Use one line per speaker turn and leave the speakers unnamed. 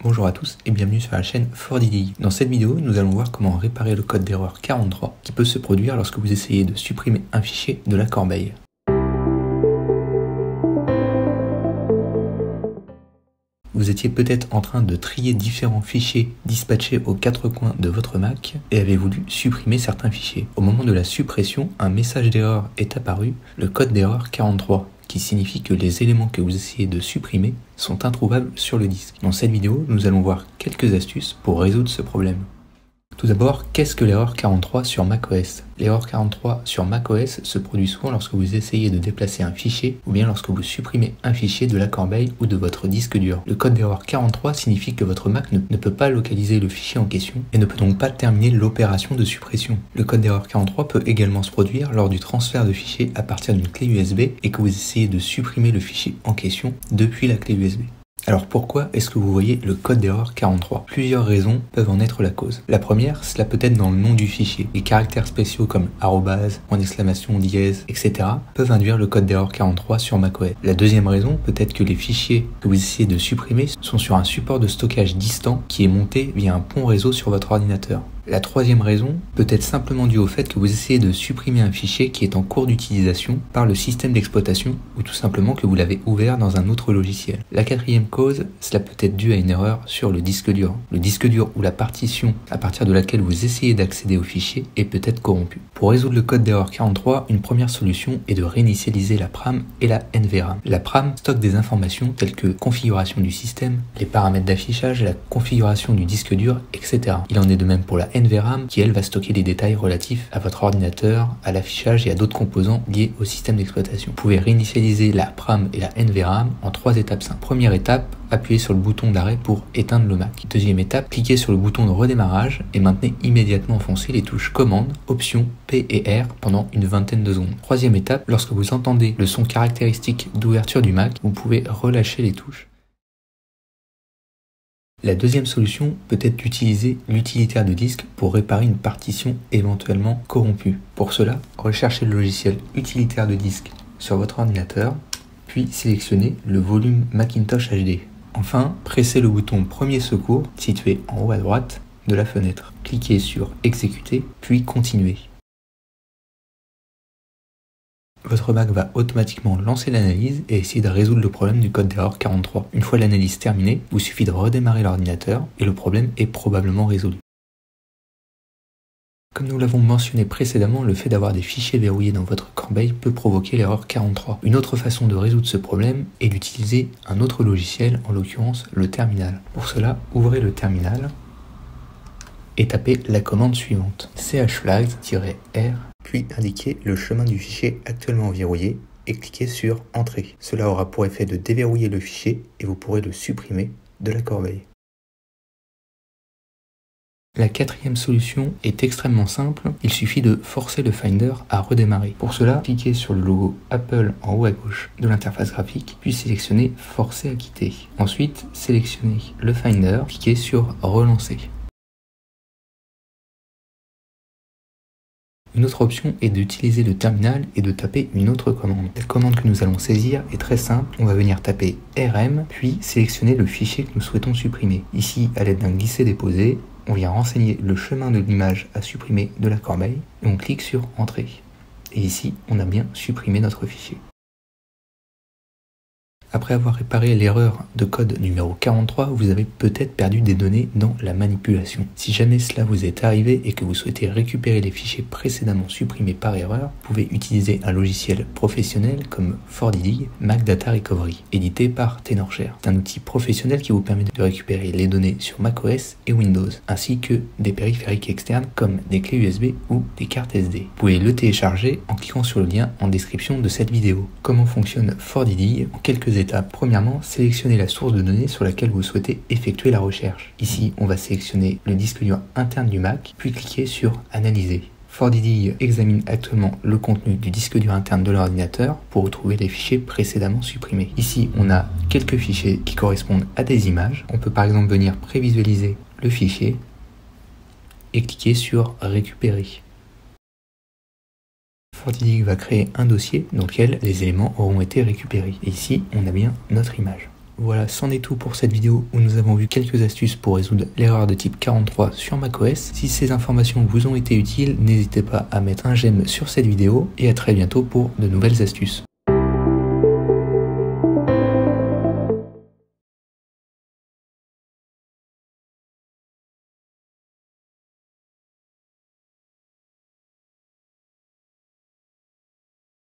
Bonjour à tous et bienvenue sur la chaîne FordiDig. Dans cette vidéo, nous allons voir comment réparer le code d'erreur 43 qui peut se produire lorsque vous essayez de supprimer un fichier de la corbeille. Vous étiez peut-être en train de trier différents fichiers dispatchés aux quatre coins de votre Mac et avez voulu supprimer certains fichiers. Au moment de la suppression, un message d'erreur est apparu, le code d'erreur 43, qui signifie que les éléments que vous essayez de supprimer sont introuvables sur le disque. Dans cette vidéo, nous allons voir quelques astuces pour résoudre ce problème. Tout d'abord, qu'est-ce que l'erreur 43 sur macOS? L'erreur 43 sur macOS se produit souvent lorsque vous essayez de déplacer un fichier ou bien lorsque vous supprimez un fichier de la corbeille ou de votre disque dur. Le code d'erreur 43 signifie que votre Mac ne peut pas localiser le fichier en question et ne peut donc pas terminer l'opération de suppression. Le code d'erreur 43 peut également se produire lors du transfert de fichiers à partir d'une clé USB et que vous essayez de supprimer le fichier en question depuis la clé USB. Alors pourquoi est-ce que vous voyez le code d'erreur 43? Plusieurs raisons peuvent en être la cause. La première, cela peut être dans le nom du fichier. Les caractères spéciaux comme arrobase, point d'exclamation, dièse, etc. peuvent induire le code d'erreur 43 sur macOS. La deuxième raison peut être que les fichiers que vous essayez de supprimer sont sur un support de stockage distant qui est monté via un pont réseau sur votre ordinateur. La troisième raison peut être simplement due au fait que vous essayez de supprimer un fichier qui est en cours d'utilisation par le système d'exploitation ou tout simplement que vous l'avez ouvert dans un autre logiciel. La quatrième cause, cela peut être dû à une erreur sur le disque dur. Le disque dur ou la partition à partir de laquelle vous essayez d'accéder au fichier est peut-être corrompu. Pour résoudre le code d'erreur 43, une première solution est de réinitialiser la PRAM et la NVRAM. La PRAM stocke des informations telles que configuration du système, les paramètres d'affichage, la configuration du disque dur, etc. Il en est de même pour la NVRAM qui elle va stocker les détails relatifs à votre ordinateur, à l'affichage et à d'autres composants liés au système d'exploitation. Vous pouvez réinitialiser la PRAM et la NVRAM en 3 étapes simples. Première étape, appuyez sur le bouton d'arrêt pour éteindre le Mac. Deuxième étape, cliquez sur le bouton de redémarrage et maintenez immédiatement enfoncé les touches commande, option, P et R pendant une vingtaine de secondes. Troisième étape, lorsque vous entendez le son caractéristique d'ouverture du Mac, vous pouvez relâcher les touches. La deuxième solution peut être d'utiliser l'utilitaire de disque pour réparer une partition éventuellement corrompue. Pour cela, recherchez le logiciel utilitaire de disque sur votre ordinateur, puis sélectionnez le volume Macintosh HD. Enfin, pressez le bouton Premier secours situé en haut à droite de la fenêtre. Cliquez sur Exécuter, puis Continuer. Votre Mac va automatiquement lancer l'analyse et essayer de résoudre le problème du code d'erreur 43. Une fois l'analyse terminée, il vous suffit de redémarrer l'ordinateur et le problème est probablement résolu. Comme nous l'avons mentionné précédemment, le fait d'avoir des fichiers verrouillés dans votre corbeille peut provoquer l'erreur 43. Une autre façon de résoudre ce problème est d'utiliser un autre logiciel, en l'occurrence le terminal. Pour cela, ouvrez le terminal et tapez la commande suivante, chflags-r, puis indiquez le chemin du fichier actuellement verrouillé et cliquez sur Entrée. Cela aura pour effet de déverrouiller le fichier et vous pourrez le supprimer de la corbeille. La quatrième solution est extrêmement simple, il suffit de forcer le Finder à redémarrer. Pour cela, cliquez sur le logo Apple en haut à gauche de l'interface graphique, puis sélectionnez Forcer à quitter. Ensuite, sélectionnez le Finder, cliquez sur Relancer. Une autre option est d'utiliser le terminal et de taper une autre commande. La commande que nous allons saisir est très simple. On va venir taper RM, puis sélectionner le fichier que nous souhaitons supprimer. Ici, à l'aide d'un glisser-déposer, on vient renseigner le chemin de l'image à supprimer de la corbeille et on clique sur Entrée. Et ici, on a bien supprimé notre fichier. Après avoir réparé l'erreur de code numéro 43, vous avez peut-être perdu des données dans la manipulation. Si jamais cela vous est arrivé et que vous souhaitez récupérer les fichiers précédemment supprimés par erreur, vous pouvez utiliser un logiciel professionnel comme FordiDig Mac Data Recovery, édité par Tenorshare. C'est un outil professionnel qui vous permet de récupérer les données sur macOS et Windows, ainsi que des périphériques externes comme des clés USB ou des cartes SD. Vous pouvez le télécharger en cliquant sur le lien en description de cette vidéo. Comment fonctionne FordiDig en quelques étapes. Premièrement, sélectionnez la source de données sur laquelle vous souhaitez effectuer la recherche. Ici, on va sélectionner le disque dur interne du Mac, puis cliquer sur Analyser. FordiDig examine actuellement le contenu du disque dur interne de l'ordinateur pour retrouver les fichiers précédemment supprimés. Ici, on a quelques fichiers qui correspondent à des images. On peut par exemple venir prévisualiser le fichier et cliquer sur Récupérer. FordiDig va créer un dossier dans lequel les éléments auront été récupérés. Et ici, on a bien notre image. Voilà, c'en est tout pour cette vidéo où nous avons vu quelques astuces pour résoudre l'erreur de type 43 sur macOS. Si ces informations vous ont été utiles, n'hésitez pas à mettre un j'aime sur cette vidéo et à très bientôt pour de nouvelles astuces.